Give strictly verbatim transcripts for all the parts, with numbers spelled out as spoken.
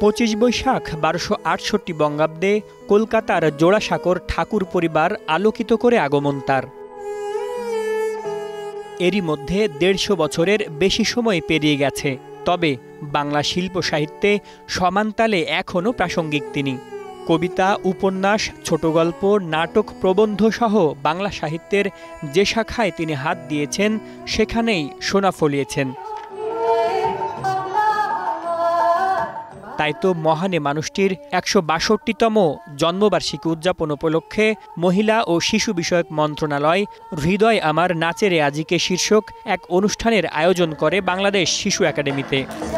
পঁচিশ বৈশাখ বারোশো আটষট্টি বঙ্গাব্দে কলকাতার জোড়াসাঁকোর ঠাকুর পরিবার আলোকিত করে আগমন তার। এরই মধ্যে দেড়শো বছরের বেশি সময় পেরিয়ে গেছে, তবে বাংলা শিল্প সাহিত্যে সমানতালে এখনও প্রাসঙ্গিক তিনি। কবিতা, উপন্যাস, ছোটগল্প, নাটক, প্রবন্ধ সহ বাংলা সাহিত্যের যে শাখায় তিনি হাত দিয়েছেন সেখানেই সোনা ফলিয়েছেন। তাই তো মহান এ মানুষটির একশো বাষট্টিতম জন্মবার্ষিকী উদযাপন উপলক্ষে মহিলা ও শিশু বিষয়ক মন্ত্রণালয় হৃদয় আমার নাচেরে আজিকে শীর্ষক এক অনুষ্ঠানের আয়োজন করে বাংলাদেশ শিশু একাডেমিতে।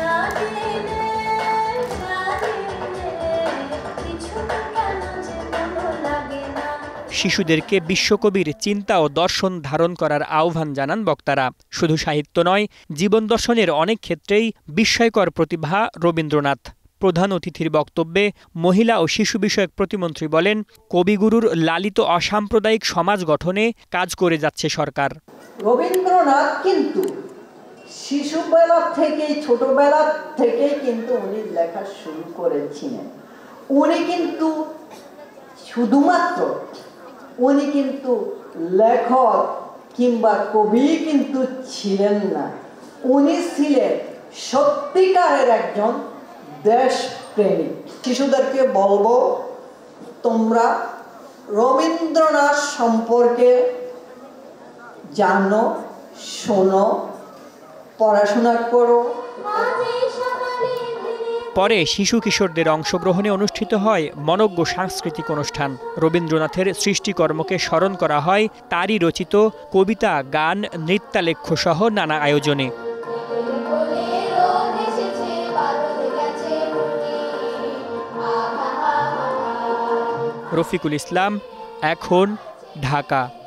শিশুদেরকে বিশ্বকবির চিন্তা ও দর্শন ধারণ করার আহ্বান জানান বক্তারা। শুধু সাহিত্য নয়, জীবন দর্শনের অনেক ক্ষেত্রেই বিস্ময়কর প্রতিভা রবীন্দ্রনাথ। প্রধান অতিথির বক্তব্যে মহিলা ও শিশু বিষয়ক প্রতিমন্ত্রী বলেন, কবিগুরুর লালিত অসাম্প্রদায়িক সমাজ গঠনে কাজ করে যাচ্ছে সরকার। রবীন্দ্রনাথ কিন্তু শিশুবেলা থেকে ছোটবেলা থেকে কিন্তু উনি লেখা শুরু করেছিলেন। উনি কিন্তু শুধুমাত্র উনি কিন্তু লেখক কিংবা কবি কিন্তু ছিলেন না, উনি ছিলেন সত্যিকারের একজন দেশপ্রেমিক। শিশুদেরকে বলবো, তোমরা রবীন্দ্রনাথ সম্পর্কে জানো, শোনো, পড়াশোনা করো। পরে শিশু কিশোরদের অংশগ্রহণে অনুষ্ঠিত হয় মনোজ্ঞ সাংস্কৃতিক অনুষ্ঠান। রবীন্দ্রনাথের সৃষ্টিকর্মকে স্মরণ করা হয় তারই রচিত কবিতা, গান, নৃত্যালেখ্য সহ নানা আয়োজনে। রফিকুল ইসলাম, এখন, ঢাকা।